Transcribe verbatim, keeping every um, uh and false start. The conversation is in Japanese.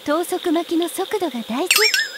等速巻きの速度が大事。